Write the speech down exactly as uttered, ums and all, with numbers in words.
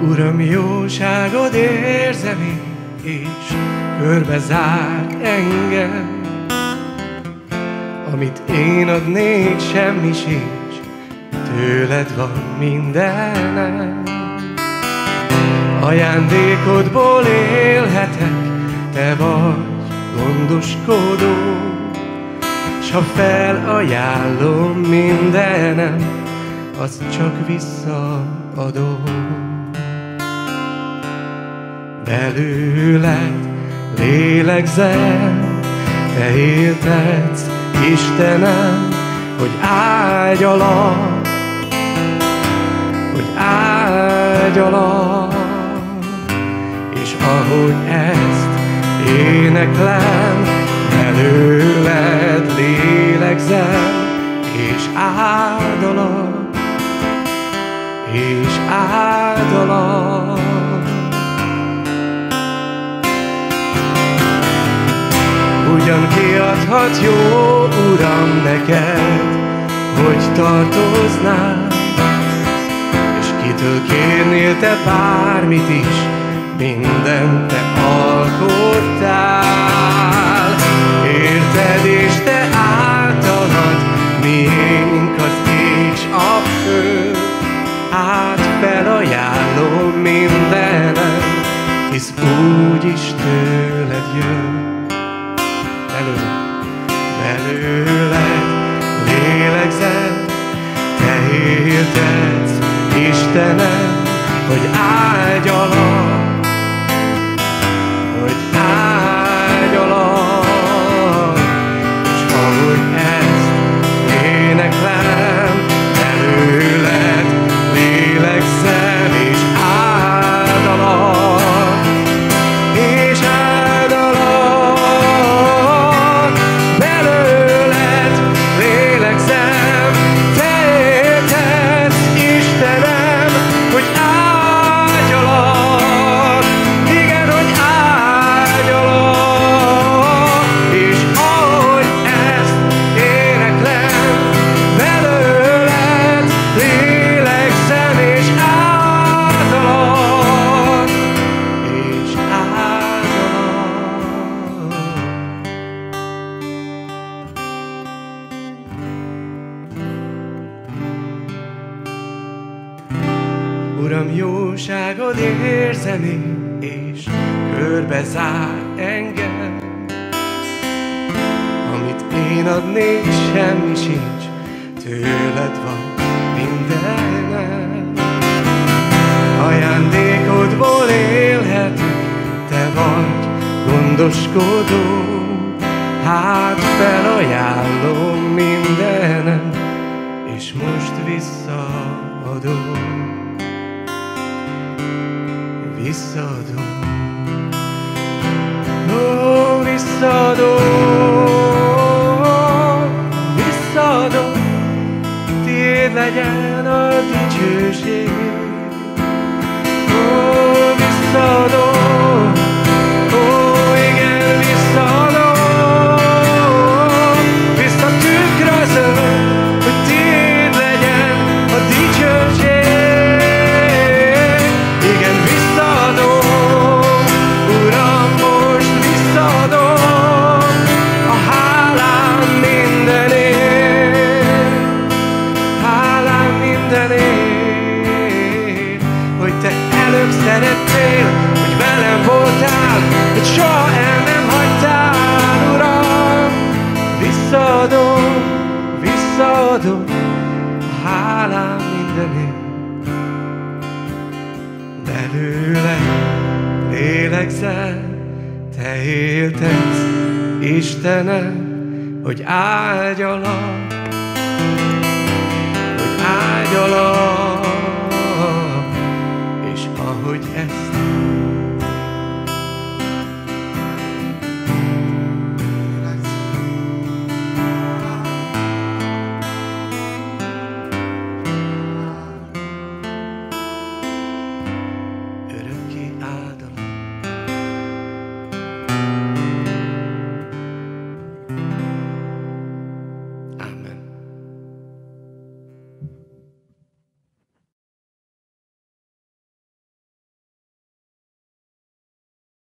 Uram, jóságod érzem én, és körbe zár engem. Amit én adnék, semmi sincs, tőled van mindenem. Ajándékodból élhetek, te vagy gondoskodó, s ha felajánlom mindenem, azt csak visszaadom. Belőled lélegzem, te éltetsz, Istenem, hogy áldjalak, hogy áldjalak, és ahogy ezt éneklem, belőled lélegzem, és áldalak, és áldalak. Ugyan kiadhat, jó Uram, neked, hogy tartoznál, és kitől kérnél te bármit is, mindent te alkottál. Érted, és te általad miénk az ég a föld, hát felajánlom mindenem, hisz úgyis tőled jön. Belőled lélegzem, te éltetsz, Istenem, hogy áldjalak, hogy áldjalak, és ahogy ezt éneklem, belőled lélegzem, és áldalak, és áldalak. Belőled lélegzem, te éltetsz, Istenem, hogy áldjalak, igen, hogy áldjalak, és ahogy ezt éneklem, belőled lélegzem, és áldalak, és áldalak. Uram, jóságod érzem én, és körbe zár engem. Amit én adnék, semmi sincs, tőled van mindenem. Ajándékodból élhetünk, te vagy gondoskodó, hát felajánlom mindenem, és most visszaadom. Visszaadom, ó, visszaadom, visszaadom, tiéd legyen a dicsőség. Ó, visszaadom, ó, igen, visszaadom, visszatükrözöm, hogy tiéd legyen a dicsőség. Hogy te előbb szerettél, hogy velem voltál, hogy soha el nem hagytál, Uram. Visszaadom, visszaadom a hálám mindenért. Belőle lélegzel, te éltetsz, Istenem, hogy áldjalak, hogy áldjalak.